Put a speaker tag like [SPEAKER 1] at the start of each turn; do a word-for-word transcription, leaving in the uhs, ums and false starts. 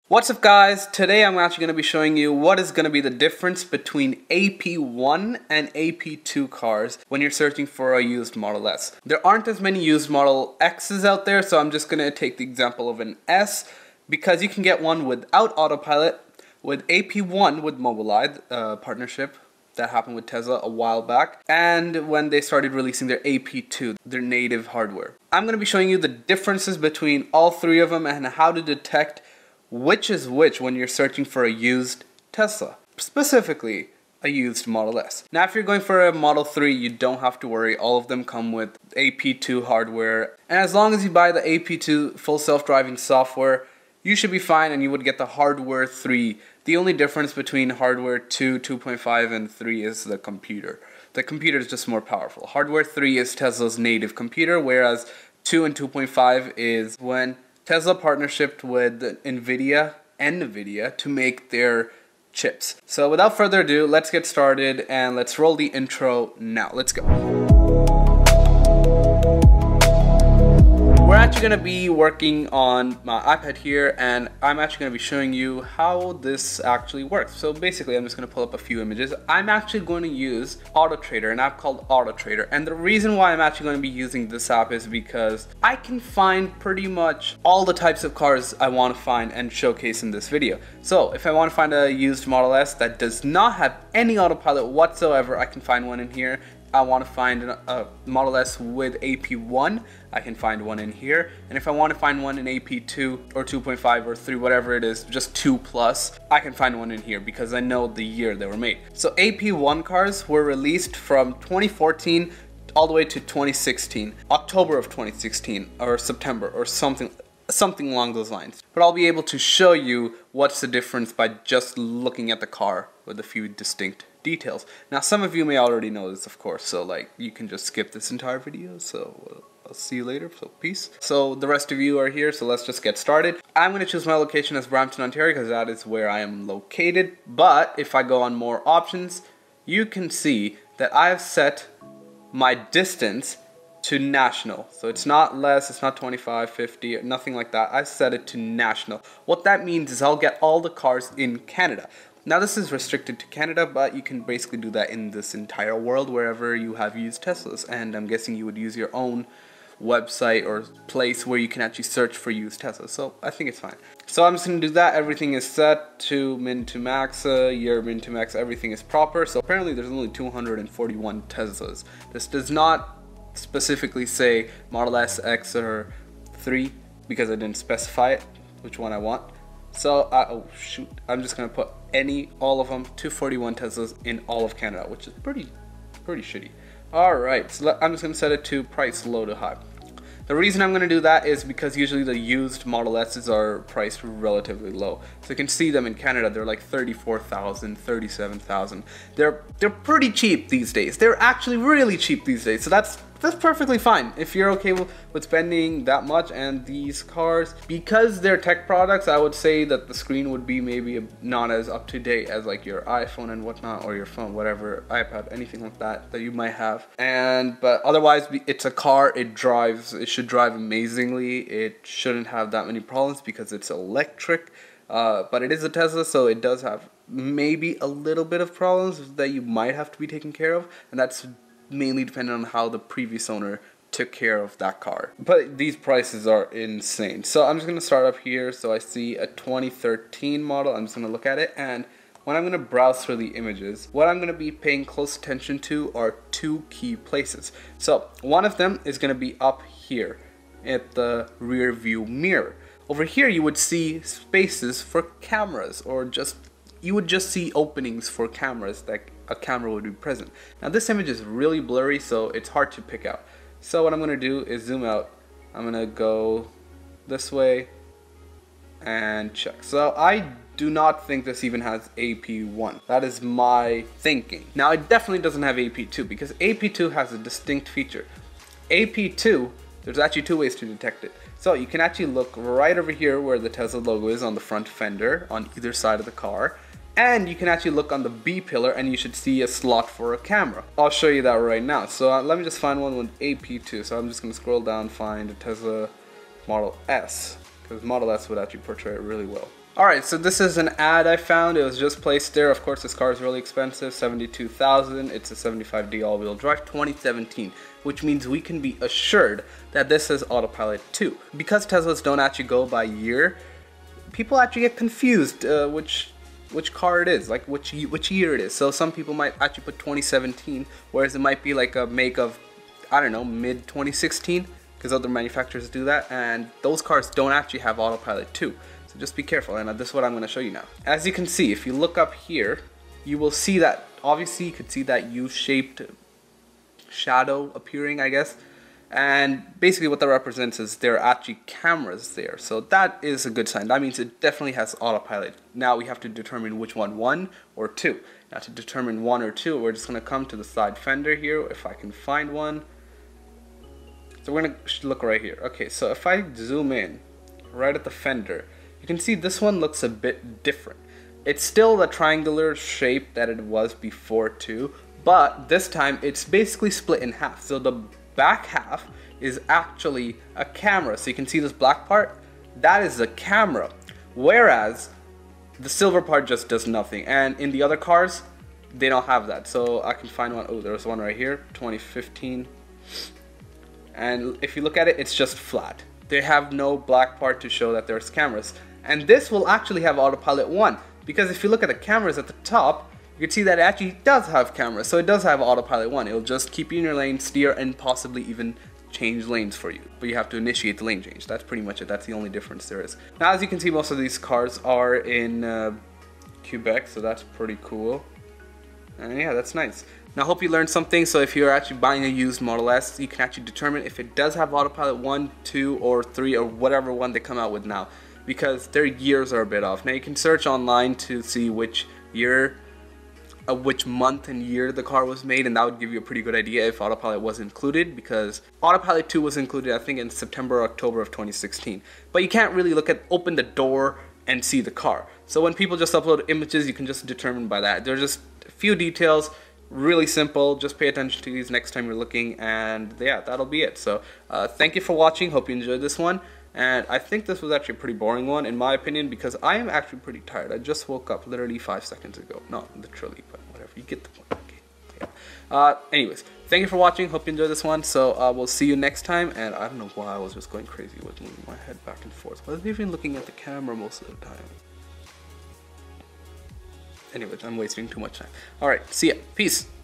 [SPEAKER 1] What's up guys, today I'm actually going to be showing you what is going to be the difference between A P one and A P two cars when you're searching for a used Model S. There aren't as many used Model X's out there, so I'm just going to take the example of an S because you can get one without autopilot with A P one with Mobileye, uh, partnership that happened with Tesla a while back, and when they started releasing their A P two, their native hardware. I'm going to be showing you the differences between all three of them and how to detect which is which when you're searching for a used Tesla, specifically a used Model S. Now if you're going for a Model three, you don't have to worry, all of them come with A P two hardware, and as long as you buy the A P two full self-driving software, you should be fine and you would get the hardware three. The only difference between hardware two, two point five and three is the computer. The computer is just more powerful. Hardware three is Tesla's native computer, whereas two and two point five is when Tesla partnershiped with NVIDIA and NVIDIA to make their chips. So without further ado, let's get started and let's roll the intro now. Let's go. We're actually going to be working on my iPad here, and I'm actually going to be showing you how this actually works. So basically I'm just going to pull up a few images. I'm actually going to use AutoTrader, an app called AutoTrader, and the reason why I'm actually going to be using this app is because I can find pretty much all the types of cars I want to find and showcase in this video. So if I want to find a used Model S that does not have any autopilot whatsoever, I can find one in here. I want to find a Model S with A P one, I can find one in here. And if I want to find one in A P two or two point five or three, whatever it is, just two plus, I can find one in here because I know the year they were made. So A P one cars were released from twenty fourteen all the way to twenty sixteen, October of twenty sixteen or September or something something along those lines. But I'll be able to show you what's the difference by just looking at the car with a few distinct details. Now some of you may already know this, of course, so like you can just skip this entire video. So uh, I'll see you later, so peace. So the rest of you are here, so let's just get started. I'm going to choose my location as Brampton, Ontario because that is where I am located, but if I go on more options, you can see that I have set my distance to national. So it's not less, it's not twenty-five, fifty, nothing like that. I set it to national. What that means is I'll get all the cars in Canada. Now this is restricted to Canada, but you can basically do that in this entire world wherever you have used Teslas, and I'm guessing you would use your own website or place where you can actually search for used Teslas, so I think it's fine. So I'm just going to do that. Everything is set to min to max, uh, year min to max, everything is proper. So apparently there's only two hundred forty-one Teslas. This does not specifically say Model S, X, or three because I didn't specify it, which one I want. So, uh, oh shoot, I'm just gonna put any, all of them, two forty-one Teslas in all of Canada, which is pretty, pretty shitty. Alright, so I'm just gonna set it to price low to high. The reason I'm gonna do that is because usually the used Model S's are priced relatively low. So you can see them in Canada, they're like thirty-four thousand, thirty-seven thousand. They're, they're pretty cheap these days. They're actually really cheap these days, so that's That's perfectly fine if you're okay with spending that much. And these cars, because they're tech products, I would say that the screen would be maybe not as up to date as like your iPhone and whatnot, or your phone, whatever, iPad, anything like that that you might have. And but otherwise, it's a car. It drives. It should drive amazingly. It shouldn't have that many problems because it's electric. Uh, but it is a Tesla, so it does have maybe a little bit of problems that you might have to be taken care of, and that's mainly depending on how the previous owner took care of that car. But these prices are insane. So I'm just going to start up here. So I see a twenty thirteen model. I'm just going to look at it, and when I'm going to browse through the images, what I'm going to be paying close attention to are two key places. So one of them is going to be up here at the rear view mirror. Over here you would see spaces for cameras, or just you would just see openings for cameras that a camera would be present. Now this image is really blurry, so it's hard to pick out. So what I'm going to do is zoom out. I'm going to go this way and check. So I do not think this even has A P one. That is my thinking. Now it definitely doesn't have A P two because A P two has a distinct feature. A P two, there's actually two ways to detect it. So you can actually look right over here where the Tesla logo is on the front fender on either side of the car. And you can actually look on the B pillar and you should see a slot for a camera. I'll show you that right now. So uh, let me just find one with A P two. So I'm just going to scroll down, find a Tesla Model S, because Model S would actually portray it really well. Alright, so this is an ad I found. It was just placed there. Of course, this car is really expensive, seventy-two thousand dollars. It's a seventy-five D all-wheel drive, twenty seventeen, which means we can be assured that this is autopilot two. Because Teslas don't actually go by year, people actually get confused uh, which which car it is, like which which year it is. So some people might actually put twenty seventeen, whereas it might be like a make of, I don't know, mid twenty sixteen, because other manufacturers do that, and those cars don't actually have autopilot two. So just be careful, and this is what I'm going to show you now. As you can see, if you look up here, you will see that, obviously you could see that U-shaped shadow appearing, I guess. And basically what that represents is there are actually cameras there. So that is a good sign. That means it definitely has autopilot. Now we have to determine which one, one or two. Now to determine one or two, we're just going to come to the side fender here, if I can find one. So we're going to look right here. Okay, so if I zoom in right at the fender, you can see this one looks a bit different. It's still the triangular shape that it was before too, but this time it's basically split in half. So the back half is actually a camera. So you can see this black part, that is the camera, whereas the silver part just does nothing. And in the other cars, they don't have that. So I can find one. Oh, there's one right here, twenty fifteen. And if you look at it, it's just flat. They have no black part to show that there's cameras. And this will actually have autopilot one, because if you look at the cameras at the top, you can see that it actually does have cameras. So it does have autopilot one. It'll just keep you in your lane, steer, and possibly even change lanes for you. But you have to initiate the lane change. That's pretty much it. That's the only difference there is. Now, as you can see, most of these cars are in uh, Quebec, so that's pretty cool. And yeah, that's nice. Now, I hope you learned something. So if you're actually buying a used Model S, you can actually determine if it does have autopilot one, two, or three, or whatever one they come out with now, because their years are a bit off. Now, you can search online to see which year, uh, which month and year the car was made, and that would give you a pretty good idea if autopilot was included, because autopilot two was included, I think, in September or October of twenty sixteen. But you can't really look at, open the door and see the car. So when people just upload images, you can just determine by that. There's just a few details. Really simple. Just pay attention to these next time you're looking, and yeah, that'll be it. So uh, thank you for watching. Hope you enjoyed this one, and I think this was actually a pretty boring one in my opinion, because I am actually pretty tired. I just woke up literally five seconds ago. Not literally, but whatever, you get the point. Okay. Yeah. Uh, anyways, thank you for watching. Hope you enjoyed this one. So uh, we'll see you next time. And I don't know why I was just going crazy with moving my head back and forth. I wasn't even looking at the camera most of the time. Anyways, I'm wasting too much time. Alright, see ya. Peace.